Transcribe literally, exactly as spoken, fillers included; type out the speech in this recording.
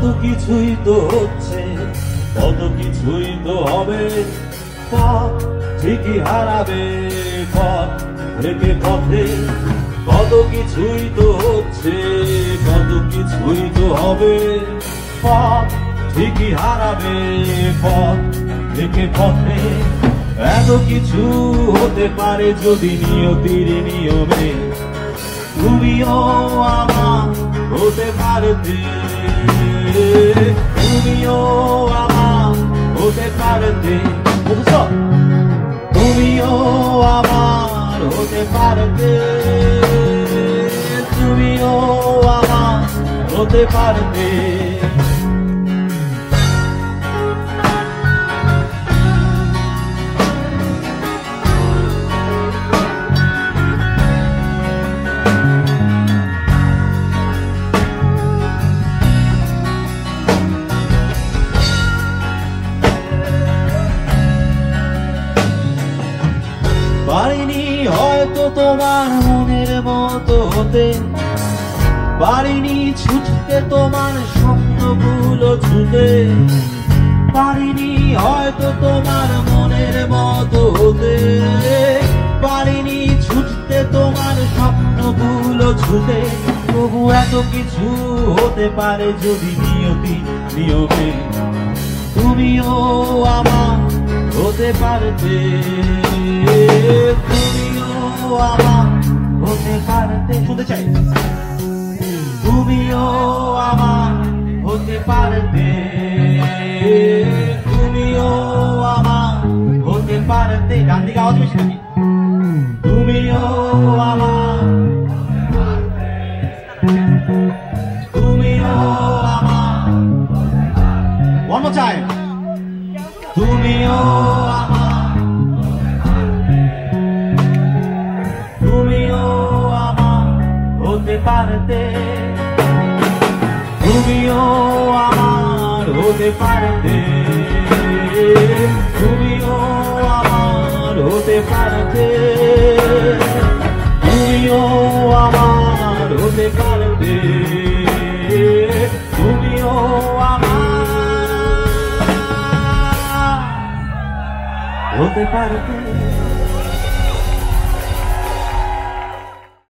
কিছুই তো হচ্ছে, কত কিছুই তো হবে, পথ ঠিকই হারাবে, পথ থেকে পথে কত কিছুই তো হচ্ছে, কত কিছুই তো হবে, পথ ঠিকই হারাবে, পথ থেকে পথে এত কিছু হতে পারে যদি নিয়তির নিয়মে তুমিও আমার হতে পারতে, তুমিও আমার হতে পারতে, তুমিও আমার হতে পারতে, তুমিও আমার হতে পারতে। পারিনি হয়তো তোমার মনের মতো হতে, পারিনি ছুটতে তোমার স্বপ্নগুলো ছুতে, পারিনি হয়তো তোমার মনের মতো হতে, পারিনি ছুটতে তোমার স্বপ্নগুলো ছুতে, তবু এত কিছু হতে পারে যদি নিয়তি নিয়মে তুমিও আমার হতে পারতে, তুমিও আমার হতে পারতে, শুনতে চাই, তুমিও আমার হতে পারতে, তুমিও আমার হতে পারতে, ডান দিকে আওয়াজ বেশি নাকি, তুমিও আমার, তুমিও আমার, one more time, তুমিও আমার, তুমিও আমার হতে পারতে, তুমিও আমার হতে পারতে, তুমিও আমার হতে পারতে, তুমিও আমার হতে পারতে, তুমিও আমার হতে পারতে।